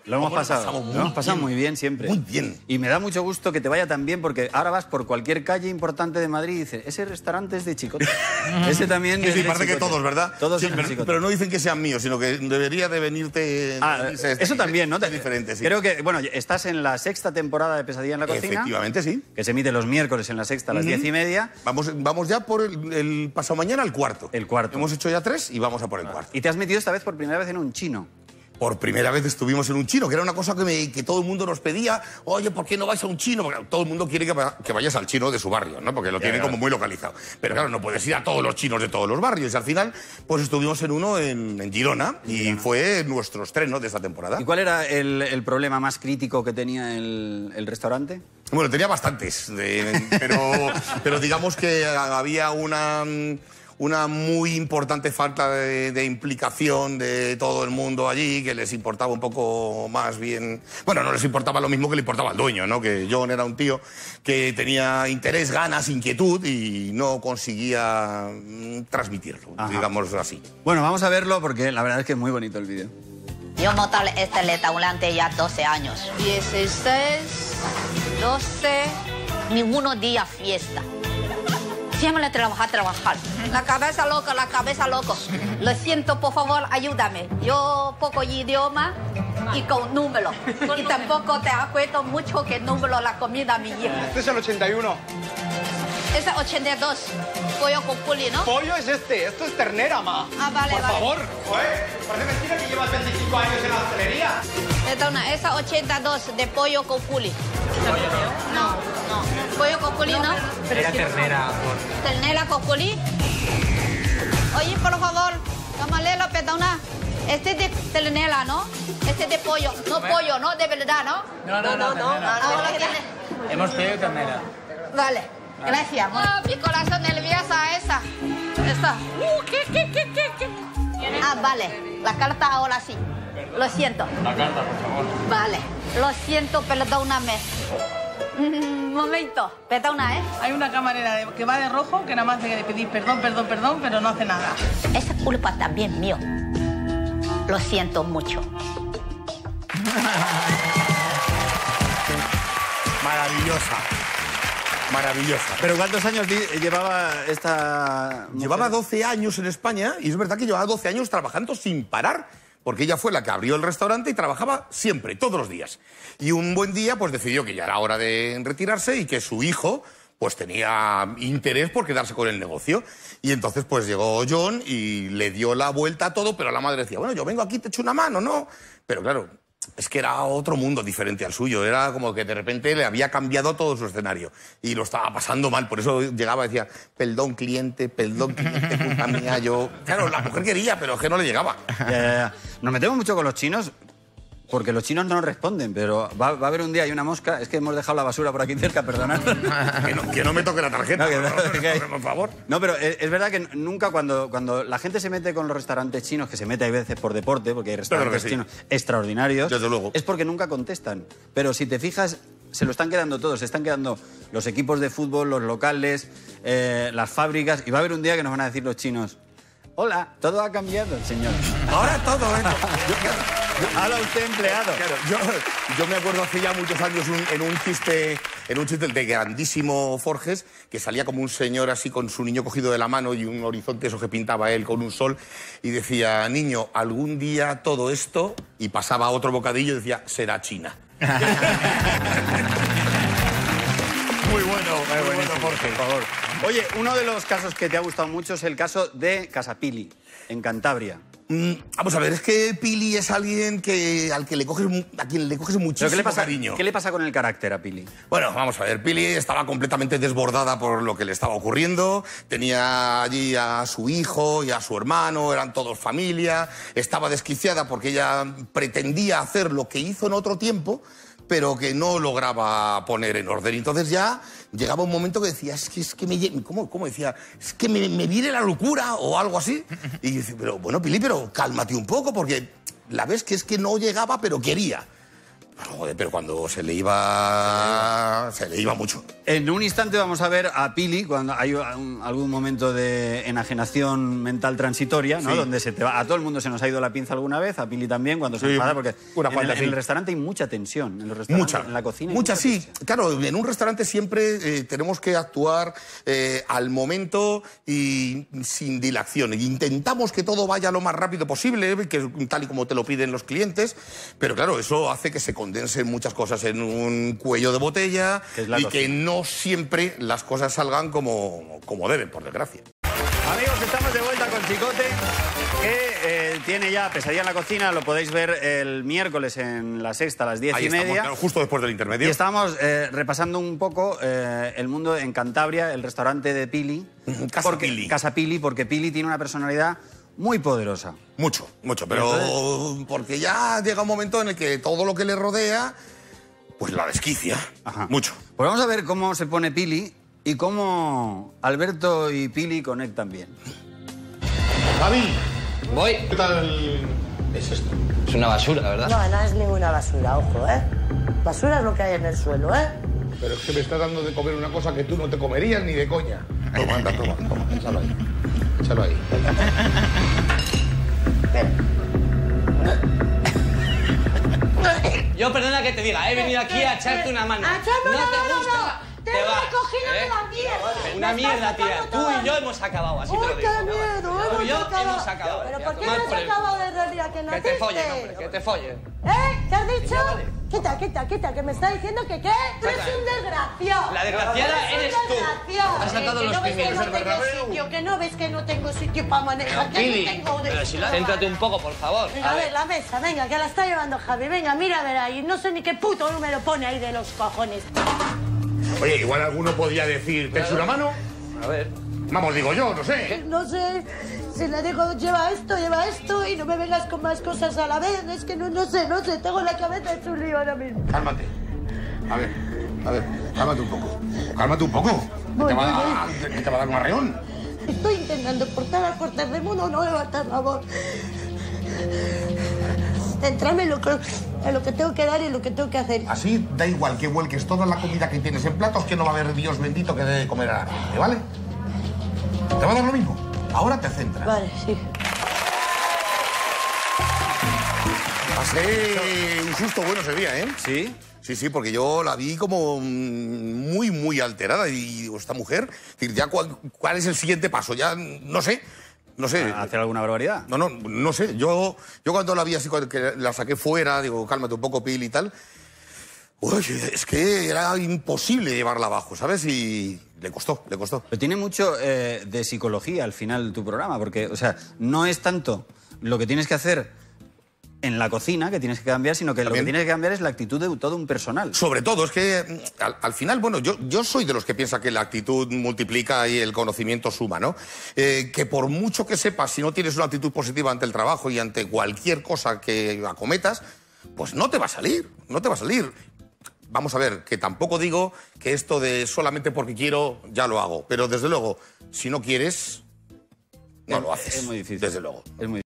Lo hemos pasado muy bien siempre. Muy bien. Y me da mucho gusto que te vaya tan bien porque ahora vas por cualquier calle importante de Madrid y dices, ese restaurante es de Chicote. Ese también es Sí, de parece que Chicote. todos, ¿verdad? Todos Sí, son de Chicote. pero no dicen que sean míos, sino que debería de venirte... Eso también, ¿no? Es diferente, sí. Creo que, bueno, estás en la 6ª temporada de Pesadilla en la Cocina. Efectivamente, sí. Que se emite los miércoles en la 6ª a las 10:30. Vamos ya por el pasado mañana al cuarto. El cuarto. Hemos hecho ya 3 y vamos a por el cuarto. Y te has metido esta vez por primera vez en un chino. Por primera vez estuvimos en un chino, que era una cosa que todo el mundo nos pedía. Oye, ¿por qué no vais a un chino? Porque todo el mundo quiere que vayas al chino de su barrio, ¿no? Porque lo tienen como muy localizado. Pero claro, no puedes ir a todos los chinos de todos los barrios. Y al final, pues estuvimos en uno en Girona y fue nuestro estreno de esta temporada. ¿Y cuál era el problema más crítico que tenía el restaurante? Bueno, tenía bastantes, pero digamos que había una muy importante falta de implicación de todo el mundo allí, que les importaba un poco más bien... Bueno, no les importaba lo mismo que le importaba al dueño, ¿no? Que John era un tío que tenía interés, ganas, inquietud y no conseguía transmitirlo, digamos así. Bueno, vamos a verlo porque la verdad es que es muy bonito el vídeo. Yo monté este restaurante ya 12 años. 16, 12, ninguno día fiesta. Siempre trabajar. La cabeza loca. Lo siento, por favor, ayúdame. Yo poco idioma y con número. Y tampoco te acuerdo mucho que número la comida mi hija. Este es el 81. Es el 82. Pollo con puli, ¿no? Pollo es este. Esto es ternera, ma. Vale, Por vale. favor. Joder, parece mentira que llevas 25 años en la hostelería. Perdona, esa 82 de pollo con puli. No. Pollo con puli, ¿no? Era ternera. Ternera con puli. Oye, por favor, camarero, perdona. Este es de ternera, ¿no? Este es de pollo. No pollo, ¿no? De verdad, ¿no? No. Ahora tiene... Hemos pedido ternera. Vale, gracias. Mi corazón nerviosa esa. Vale. La carta ahora sí. Lo siento. La carta, por favor. Vale. Lo siento, perdóname. Un momento. Perdona, ¿eh? Hay una camarera que va de rojo que nada más tiene que pedir perdón, pero no hace nada. Esa culpa también mío. Lo siento mucho. Maravillosa. ¿Pero cuántos años llevaba esta mujer? Llevaba 12 años en España y es verdad que llevaba 12 años trabajando sin parar, porque ella fue la que abrió el restaurante y trabajaba siempre, todos los días. Y un buen día pues decidió que ya era hora de retirarse y que su hijo pues tenía interés por quedarse con el negocio. Y entonces pues llegó John y le dio la vuelta a todo, pero la madre decía, bueno, yo vengo aquí, te echo una mano, ¿no? Pero claro, es que era otro mundo diferente al suyo. Era como que de repente le había cambiado todo su escenario y lo estaba pasando mal. Por eso llegaba y decía, perdón, cliente, puta mía, yo... Claro, la mujer quería, pero es que no le llegaba. Ya. Nos metemos mucho con los chinos porque los chinos no nos responden, pero va a haber un día y una mosca. Es que hemos dejado la basura por aquí cerca, perdonad. que no me toque la tarjeta, por favor. No, pero es verdad que nunca cuando la gente se mete con los restaurantes chinos, que se mete a veces por deporte, porque hay restaurantes chinos extraordinarios, desde luego, es porque nunca contestan. Pero si te fijas, se lo están quedando todos. Se están quedando los equipos de fútbol, los locales, las fábricas. Y va a haber un día que nos van a decir los chinos, hola, todo ha cambiado, señor. Ahora todo, ¿eh? Habla usted empleado. Claro, yo me acuerdo hace ya muchos años en un chiste de grandísimo Forges, que salía como un señor así con su niño cogido de la mano y un horizonte, eso que pintaba él con un sol, y decía, niño, algún día todo esto, y pasaba otro bocadillo y decía, será China. Muy bueno, Jorge. Por favor. Oye, uno de los casos que te ha gustado mucho es el caso de Casapili, en Cantabria. Vamos a ver, es que Pili es alguien a quien le coges muchísimo cariño. ¿Qué le pasa con el carácter a Pili? Bueno, vamos a ver, Pili estaba completamente desbordada por lo que le estaba ocurriendo. Tenía allí a su hijo y a su hermano, eran todos familia. Estaba desquiciada porque ella pretendía hacer lo que hizo en otro tiempo, pero que no lograba poner en orden. Entonces ya llegaba un momento que decía, es que me... ¿Cómo decía? Es que me viene la locura o algo así. Y dice, pero bueno, Pili, pero cálmate un poco, porque la ves que es que no llegaba, pero quería. Joder, pero cuando se le iba mucho. En un instante vamos a ver a Pili cuando hay algún momento de enajenación mental transitoria, ¿no? Sí. Donde a todo el mundo se nos ha ido la pinza alguna vez, a Pili también, cuando se enfada, porque en el restaurante hay mucha tensión. En los restaurantes, en la cocina. Mucha, sí. Claro, en un restaurante siempre tenemos que actuar al momento y sin dilación. Intentamos que todo vaya lo más rápido posible, que tal y como te lo piden los clientes, pero claro, eso hace que se condensen muchas cosas en un cuello de botella y que no siempre las cosas salgan como deben, por desgracia. Amigos, estamos de vuelta con Chicote, que tiene ya Pesadilla en la cocina. Lo podéis ver el miércoles en La Sexta a las 10:30. Estamos, claro, justo después del intermedio. Y estábamos repasando un poco el mundo en Cantabria, el restaurante de Pili. Casa Pili, porque Pili tiene una personalidad muy poderosa. Mucho, pero porque ya llega un momento en el que todo lo que le rodea, pues la desquicia. Ajá. Mucho. Pues vamos a ver cómo se pone Pili y cómo Alberto y Pili conectan bien. Javi, Voy. ¿qué tal es esto? Es una basura, ¿verdad? No es ninguna basura, ojo, ¿eh? Basura es lo que hay en el suelo, ¿eh? Pero es que me estás dando de comer una cosa que tú no te comerías ni de coña. Toma, anda, toma, échalo ahí. Échalo ahí. Yo, perdona que te diga, he venido aquí a echarte una mano. ¡A echarme una te mano, gusta, no! ¡Te te he vas, recogido de la mierda! Una mierda, tía. Tú y yo hemos acabado, así te lo ¡Uy, digo. qué miedo! Tú y yo hemos acabado. ¿Pero tía. por qué Tomar no por has el acabado culo. desde el día que Que naciste? te follen, hombre, que te follen. ¿Qué has dicho? Quita, que me está diciendo que ¿qué? Tú eres un desgraciado. La desgraciada eres tú. Has sacado Que los no ves que pimientos. no tengo sitio, que no ves que no tengo sitio para manejar, que Pili, no tengo de... pero si céntrate un poco, por favor. Venga, a ver, la mesa, venga, que la está llevando Javi. Venga, mira a ver ahí. No sé ni qué puto número pone ahí de los cojones. Oye, igual alguno podría decir, ¿te echo una mano? A ver. Vamos, digo yo, no sé. No sé, si le digo lleva esto y no me vengas con más cosas a la vez. Es que no sé, tengo la cabeza hecho un lío ahora mismo. Cálmate. A ver, cálmate un poco. Cálmate un poco. Voy. ¿Te va a dar un arreón? Estoy intentando portar al porter de mundo, no levantar la voz. Centrarme en lo que tengo que dar y en lo que tengo que hacer. Así da igual que vuelques toda la comida que tienes en platos, que no va a haber Dios bendito que dé de comer a la gente, ¿vale? ¿Te va a dar lo mismo? Ahora te centras. Vale, sí. Pasé un susto bueno ese día, ¿eh? ¿Sí? Sí, porque yo la vi como muy alterada y digo, esta mujer, es decir, ya ¿cuál es el siguiente paso? Ya no sé. ¿Hacer alguna barbaridad? No sé. Yo cuando la vi así, que la saqué fuera, digo, cálmate un poco, Pili y tal. Uy, es que era imposible llevarla abajo, ¿sabes? Y le costó. Pero tiene mucho de psicología al final tu programa, porque, o sea, no es tanto lo que tienes que hacer en la cocina que tienes que cambiar, sino que ¿También? lo que tienes que cambiar es la actitud de todo un personal. Sobre todo, es que al final, bueno, yo soy de los que piensa que la actitud multiplica y el conocimiento suma, ¿no? Que por mucho que sepas, si no tienes una actitud positiva ante el trabajo y ante cualquier cosa que acometas, pues no te va a salir. Vamos a ver, que tampoco digo que esto de solamente porque quiero ya lo hago, pero desde luego, si no quieres, no lo haces. Es muy difícil. Desde luego. Es muy